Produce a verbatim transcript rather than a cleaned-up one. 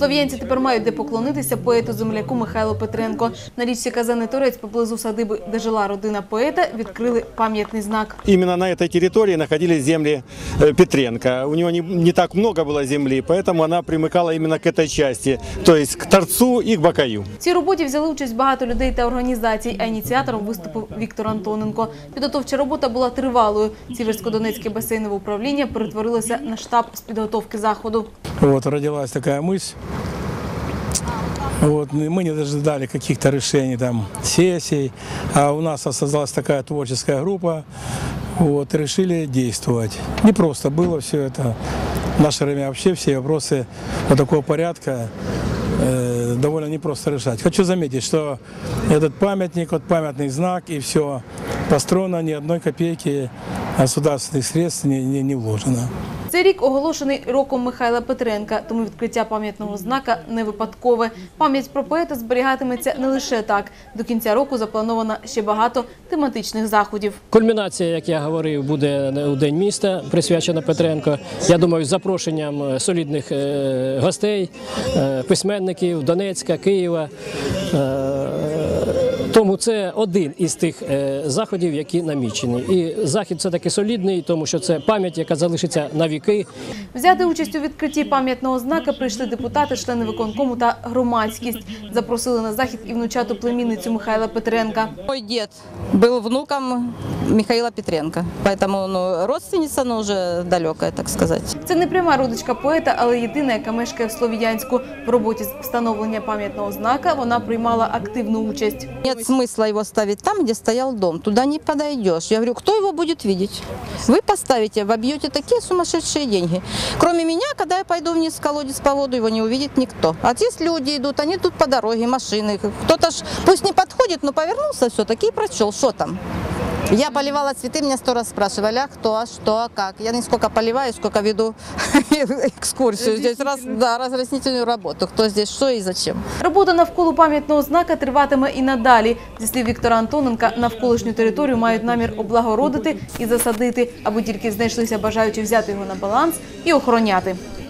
Слов'янці тепер мають де поклонитися поету-земляку Михайлу Петренко. На річці Казанний Торець поблизу садиби, де жила родина поета, відкрили пам'ятний знак. Именно на этой территории находились земли Петренко. У него не, не так много было земли, поэтому она примыкала именно к этой части, то есть к торцу и к бакаю. В цій роботі взяли участь багато людей та організацій, а ініціатором виступив Віктор Антоненко. Підготовча робота була тривалою. Сіверсько-Донецьке басейнове управління перетворилося на штаб з підготовки заходу. Вот, родилась такая мысль. Вот, мы не дожидали каких-то решений, там, сессий, а у нас создалась такая творческая группа, вот, и решили действовать. Не просто было все это. В наше время вообще все вопросы вот такого порядка э, довольно непросто решать. Хочу заметить, что этот памятник, вот памятный знак и все построено, ни одной копейки государственных средств не, не, не вложено. Цей рік оголошений роком Михайла Петренка, тому відкриття пам'ятного знака не випадкове. Пам'ять про поета зберігатиметься не лише так. До кінця року заплановано ще багато тематичних заходів. Кульмінація, як я говорив, буде у День міста, присвячена Петренко. Я думаю, з запрошенням солідних гостей, письменників Донецька, Києва. Тому це один із тих заходів, які намічені. І захід все-таки солідний, тому що це пам'ять, яка залишиться на віки. Взяти участь у відкритті пам'ятного знака прийшли депутати, члени виконкому та громадськість. Запросили на захід і внучату племінницю Михайла Петренка. Мой дед был внуком Михаила Петренко, поэтому ну, родственница, но уже далекая, так сказать. Це не пряма родичка поета, але єдина, яка мешкає в Слов'янську. В роботі з встановлення пам'ятного знака вона приймала активну участь. Нет смысла его ставить там, где стоял дом. Туда не подойдешь. Я говорю, кто его будет видеть? Вы поставите, вобьете такие сумасшедшие деньги. Кроме меня, когда я пойду вниз в колодец по воду, его не увидит никто. А здесь люди идут, они тут по дороге, машины. Кто-то ж, пусть не подходит, но повернулся все-таки и прочел, что там. Я поливала цветы, меня сто раз спрашивали, а кто, а что, а как. Я не сколько поливаю, сколько веду экскурсию. Здесь раз, да, разъяснительную работу, кто здесь, что и зачем. Робота навколо пам'ятного знака триватиме і надалі. Зі слів Віктора Антоненка, навколишню територію мають намір облагородити і засадити, аби тільки знайшлися бажаючі взяти його на баланс і охороняти.